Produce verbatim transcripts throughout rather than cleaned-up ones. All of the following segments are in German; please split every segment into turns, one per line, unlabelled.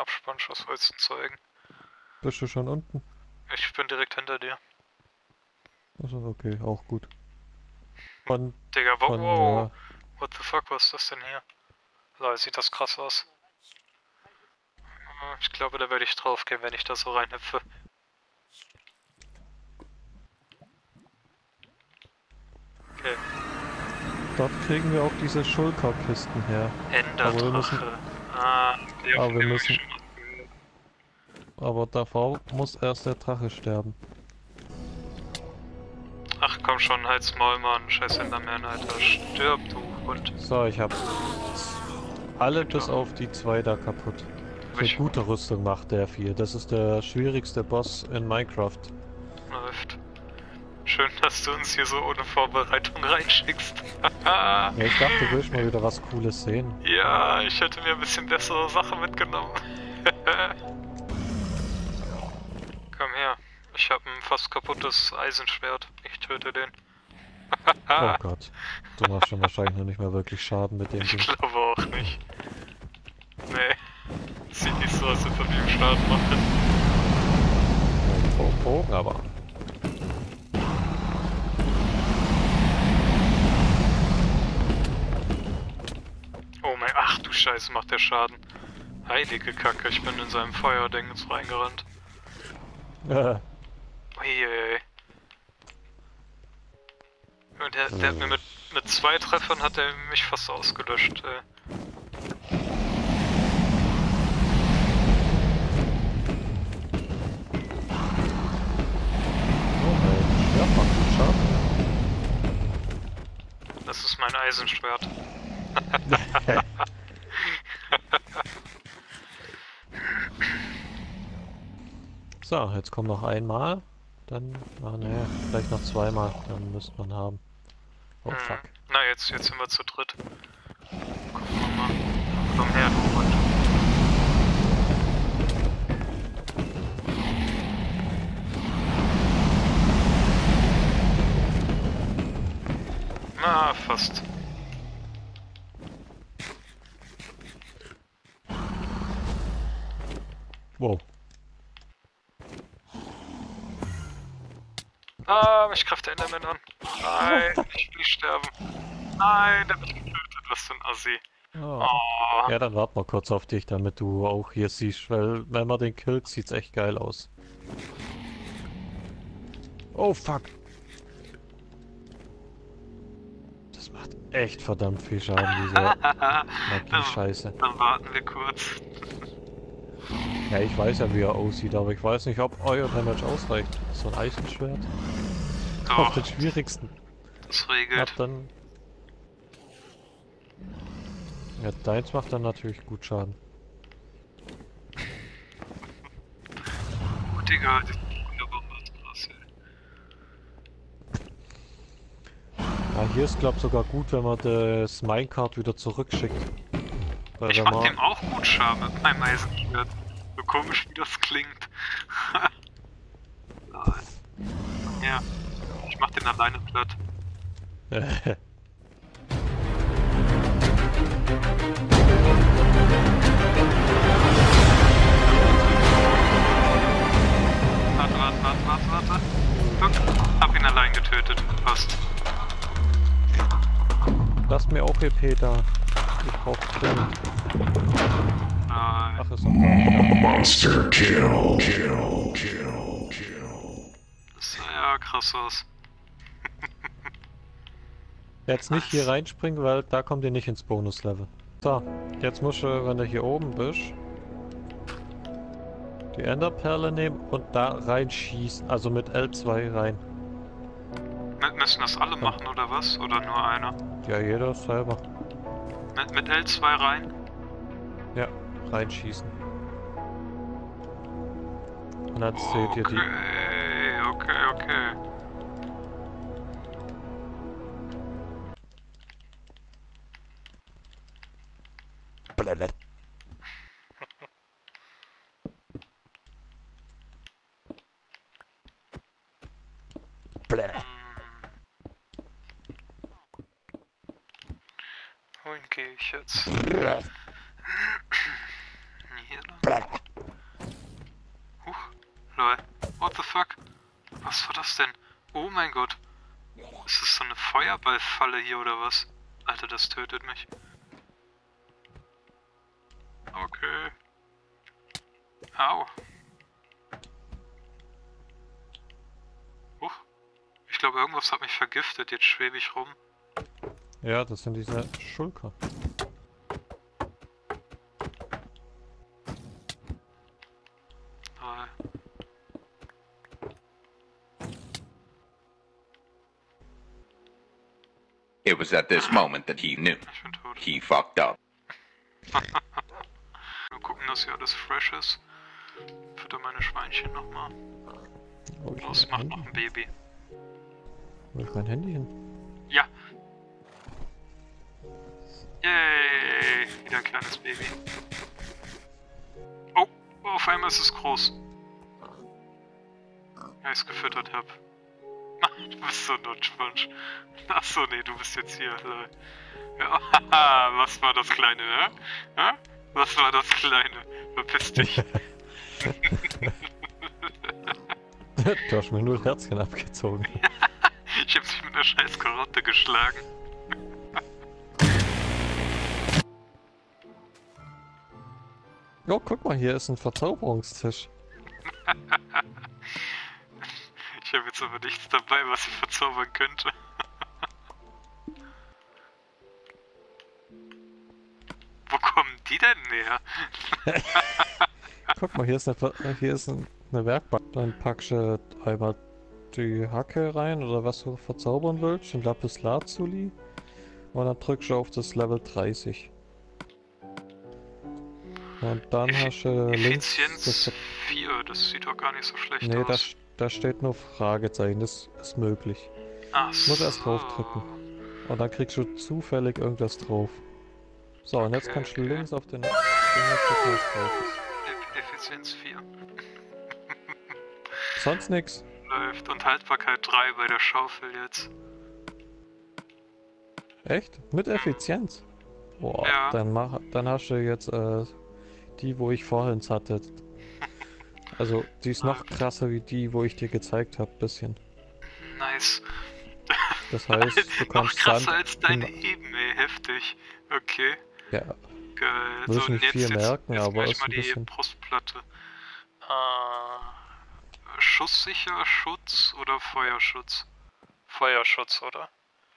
Abspannschuss Holzen zeigen.
Bist du schon unten?
Ich bin direkt hinter dir.
Also okay, auch gut. Von,
Digga, wow,
von,
wow.
äh,
What the fuck, was ist das denn hier? Lol, sieht das krass aus. Ich glaube, da werde ich draufgehen, wenn ich da so reinhüpfe. Okay.
dort kriegen wir auch diese Schulker-Kisten her. Aber wir müssen,
Enderdrache. Ah, ja,
aber
von
wir
dem hab ich
müssen,
schon was gehört.
aber davor muss erst der Drache sterben.
Ach komm schon, halt's Maul, Mann. Scheiß Enderman, Alter. Stirb, du Hund.
So, ich hab alle bis auf die zwei da kaputt.
Aber
Für
ich
gute Rüstung macht der viel. Das ist der schwierigste Boss in Minecraft.
läuft. Schön, dass du uns hier so ohne Vorbereitung reinschickst.
Ja, ich dachte, du willst mal wieder was Cooles sehen.
Ja, ich hätte mir ein bisschen bessere Sachen mitgenommen. Komm her. Ich habe ein fast kaputtes Eisenschwert. Ich töte den.
Oh Gott. Du machst schon wahrscheinlich noch nicht mal wirklich Schaden mit dem
Ich
Ding.
glaube auch nicht. Nee. Sieht nicht so aus, als ob ich ihm Schaden mache.
Oh, Bogen aber.
Oh mein, ach du Scheiße, macht der Schaden. Heilige Kacke, ich bin in seinem Feuerding jetzt reingerannt.
Äh,
Uiuiui. Und der, der hat mir mit, mit zwei Treffern hat er mich fast ausgelöscht, ey.
oh mein Schwert macht gut Schaden.
Das ist mein Eisenschwert.
So, jetzt kommt noch einmal. Dann, ach ne, vielleicht noch zweimal. Dann müsste man haben. Oh
Hm.
fuck.
Na, jetzt, jetzt sind wir zu dritt. Gucken wir mal. Komm her, du Hund. Na, fast.
Wow.
Ah, mich greift der Enderman an. Nein, ich will nicht sterben. Nein, der hat mich getötet. Was für ein Assi.
Oh.
Oh.
Ja, dann warte mal kurz auf dich, damit du auch hier siehst, weil wenn man den killt, sieht's echt geil aus. Oh fuck. Das macht echt verdammt viel Schaden, diese Magie-Scheiße.
Dann warten wir kurz.
Ja, ich weiß ja, wie er aussieht, aber ich weiß nicht, ob euer Damage ausreicht. So ein Eisenschwert? Auf
Doch,
den schwierigsten.
das
Ja,
regelt.
dann... Ja, deins macht dann natürlich gut Schaden.
Oh, Digga, die Wunderbombe ist krass, ey.
Ja, hier ist glaub sogar gut, wenn man das Minecart wieder zurückschickt. Weil
Ich
wenn
mach
man...
dem auch gut Schaden mit meinem Eisenschwert. So komisch wie das klingt. Ja, ich mach den alleine platt. Warte, warte, warte, warte, warte. Guck, hab ihn allein getötet. Passt.
Lass mir auch E P da. Ich brauch dringend.
Nein.
Ach, ist noch gar nicht da.
Monster kill, kill, kill, kill.
Das sah ja krass aus.
Jetzt nicht hier reinspringen, weil da kommt ihr nicht ins Bonuslevel. So, jetzt musst du, wenn du hier oben bist, die Enderperle nehmen und da reinschießen. Also mit L zwei rein.
M müssen das alle machen, oder was? Oder nur einer?
Ja, jeder selber.
Mit, mit L zwei rein?
Ja, reinschießen. Und dann seht ihr die.
Okay, okay, okay.
Blablabla. Bläh.
Wohin gehe ich jetzt?
Bläh.
Hier lang?
Bläh.
Lol. What the fuck? Was war das denn? Oh mein Gott. Ist das so eine Feuerballfalle hier oder was? Alter, das tötet mich. Okay. Au. Huch. Ich glaube, irgendwas hat mich vergiftet. Jetzt schwebe ich rum.
Ja, das sind diese Schulker.
Lol.
It was at this moment that he knew.
Ich bin tot.
He fucked up.
Wir gucken, dass hier alles fresh ist. Fütter meine Schweinchen nochmal.
Wo ich
Los,
mein
macht noch
Handy?
ein Baby.
Wo ist mein Handy hin?
Ja. Yay. Wieder ein kleines Baby. Oh, oh, auf einmal ist es groß. Weil ich es gefüttert hab. Du bist so ein Nutschwunsch. Achso, nee, du bist jetzt hier. Ja, haha, was war das Kleine, ne? Hä? Was war das Kleine? Verpiss dich.
Du hast mir nur Herzchen abgezogen.
Ich hab dich mit einer scheiß Karotte geschlagen.
Oh, guck mal, hier ist ein Verzauberungstisch.
Ich habe jetzt aber nichts dabei, was ich verzaubern könnte. Wo kommen die denn her?
Guck mal, hier ist eine, Ver- hier ist ein, eine Werkbank. Dann packst du einmal die Hacke rein oder was du verzaubern willst, den Lapis Lazuli. Und dann drückst du auf das Level dreißig. Und dann
Effi-
hast du links...
Effizienz
Das,
vier, das sieht doch gar nicht so schlecht
nee, da,
aus.
da steht nur Fragezeichen, das ist möglich.
Ach
Muss erst
so.
draufdrücken. Und dann kriegst du zufällig irgendwas drauf. So, und jetzt
Okay,
kannst du
okay.
links auf den Finger drücken, was drauf ist.
Eff- Effizienz vier.
Sonst nix.
Läuft. Und Haltbarkeit drei bei der Schaufel jetzt.
Echt? Mit Effizienz? Boah,
Ja.
dann, mach, dann hast du jetzt äh, die, wo ich vorhin hatte. Also, die ist noch krasser wie die, wo ich dir gezeigt habe, bisschen.
Nice.
Das heißt, du
Noch
kannst
krasser
Sand-
als deine Heben, ey. Heftig. Okay.
Ja,
Geil.
Will ich
und
nicht
jetzt,
viel
jetzt,
merken,
jetzt
aber
gleich
ist
mal
ein
die
bisschen-
Brustplatte. Äh, schusssicher, Schutz oder Feuerschutz? Feuerschutz, oder?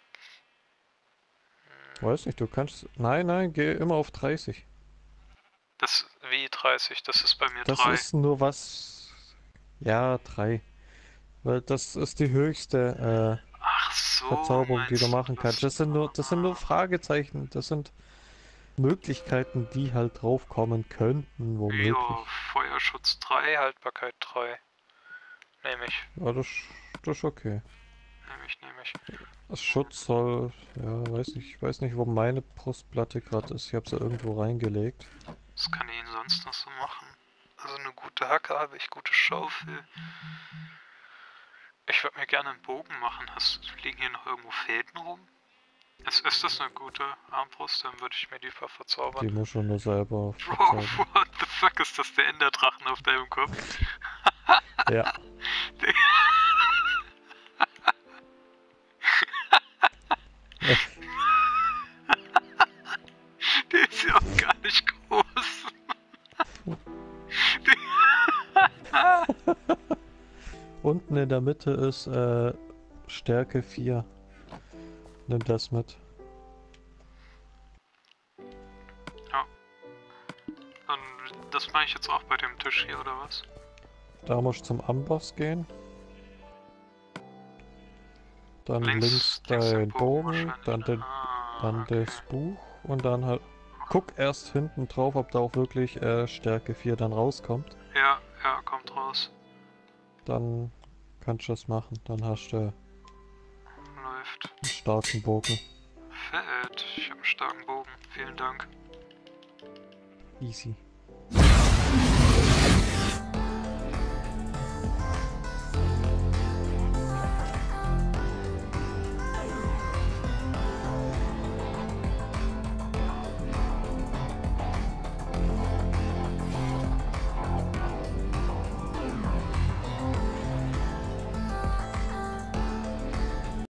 weiß nicht, du kannst... Nein, nein, geh immer auf dreißig.
Das wie dreißig, das ist bei mir
Das
drei.
ist nur was... Ja, drei. Weil das ist die höchste äh,
Ach so.
Verzauberung, die
meinst
du machen kannst. Das sind nur, das sind nur
Ah,
Fragezeichen. Das sind Möglichkeiten, die halt draufkommen könnten, womöglich.
ja, Feuerschutz drei, Haltbarkeit drei. Nehme ich,
Ja, das, das ist okay.
nehme ich, nehme ich.
Das Schutz soll... Ja, weiß nicht, ich weiß nicht, wo meine Brustplatte gerade ist. Ich habe sie irgendwo reingelegt.
Was kann ich denn sonst noch so machen? Also eine gute Hacke habe ich, gute Schaufel. Ich würde mir gerne einen Bogen machen. Hast, liegen hier noch irgendwo Fäden rum? Ist, ist das eine gute Armbrust? Dann würde ich mir die ver-
Die
verzaubern.
muss schon nur selber
Bro,
verzaubern.
what the fuck ist das, der Enderdrachen auf deinem Kopf?
Ja.
Der ist ja auch gar nicht groß.
Unten in der Mitte ist äh, Stärke vier. Nimm das mit.
Dann, das mache ich jetzt auch bei dem Tisch hier, oder was?
Da musst du zum Amboss gehen. Dann
Links,
links,
links
dein
den Bogen
Bogen,
wahrscheinlich,
dann,
ne?
den,
Ah,
dann
okay.
das Buch und dann halt... Guck erst hinten drauf, ob da auch wirklich äh, Stärke vier dann rauskommt.
Ja, ja, kommt raus.
Dann kannst du das machen. Dann hast du einen
Läuft.
starken Bogen.
Fett. Ich habe einen starken Bogen. Vielen Dank.
Easy.